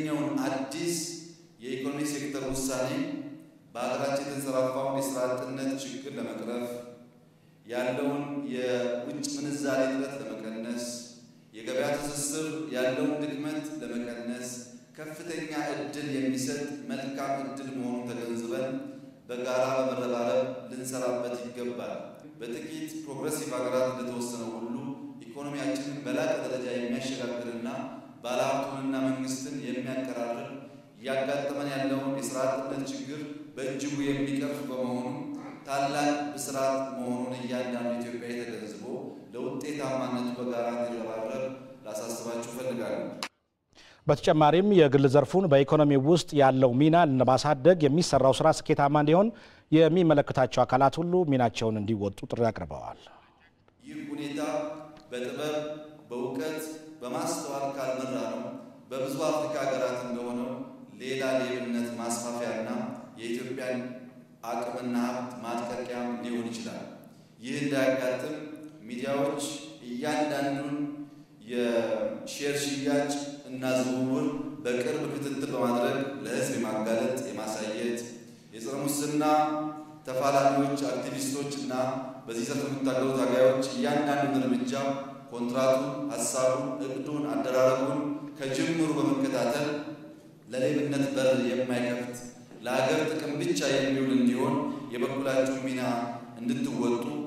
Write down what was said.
የተገኘውን አዲስ የኢኮኖሚ ሴክተር ውሳኔ በአገራችን የተንሰራፋውን የሥራ አጥነት ችግር ለመቅረፍ ያለውን የውጭ ምንዛሬ እጥረት ለመቀነስ የገበያ ትስስር ያለውን ድክመት ለመቀነስ ከፍተኛ እድል የሚሰጥ መልካም እድል መሆኑን ተገንዝበን በጋራ በመረባረብ ልንሰራበት ይገባል። በጥቂት ፕሮግሬሲቭ ሀገራት እንደተወሰነው ሁሉ ኢኮኖሚያችንን በላቀ ደረጃ የሚያሸጋግርና ባለሀብቱንና መንግስትን የሚያቀራርብ ያጋጠመን ያለውን የሥራ አጥነት ችግር በእጅጉ የሚቀርፍ በመሆኑ ታላቅ ብስራት መሆኑን እያንዳንዱ ኢትዮጵያዊ ተገንዝቦ ለውጤታማነቱ በጋራ እንዲረባረብ ላሳስባችሁ እፈልጋለሁ። በተጨማሪም የግል ዘርፉን በኢኮኖሚ ውስጥ ያለው ሚና ለማሳደግ የሚሰራው ስራ ስኬታማ እንዲሆን የሚመለከታቸው አካላት ሁሉ ሚናቸውን እንዲወጡ ጥሪ አቅርበዋል። ይህ ሁኔታ በጥበብ በእውቀት በማስተዋል ካልመራ ነው በብዙ አፍሪካ ሀገራት እንደሆነው ሌላ ሌብነት ማስፋፊያና የኢትዮጵያን አቅምና ሀብት ማጥቀቂያም ሊሆን ይችላል። ይህ እንዳያጋጥም ሚዲያዎች እያንዳንዱን የሼር ሽያጭ እና ዝውውር በቅርብ ክትትል በማድረግ ለሕዝብ የማጋለጥ የማሳየት የጸረ ሙስና ተፋላሚዎች አክቲቪስቶችና በዚህ ዘርፍ የሚታገሉ ታጋዮች እያንዳንዱን እርምጃ ኮንትራቱን፣ ሐሳቡን፣ እቅዱን፣ አደራረጉን ከጅምሩ በመከታተል ለሌብነት በር የማይከፍት ለሀገር ጥቅም ብቻ የሚውል እንዲሆን የበኩላችሁን ሚና እንድትወጡ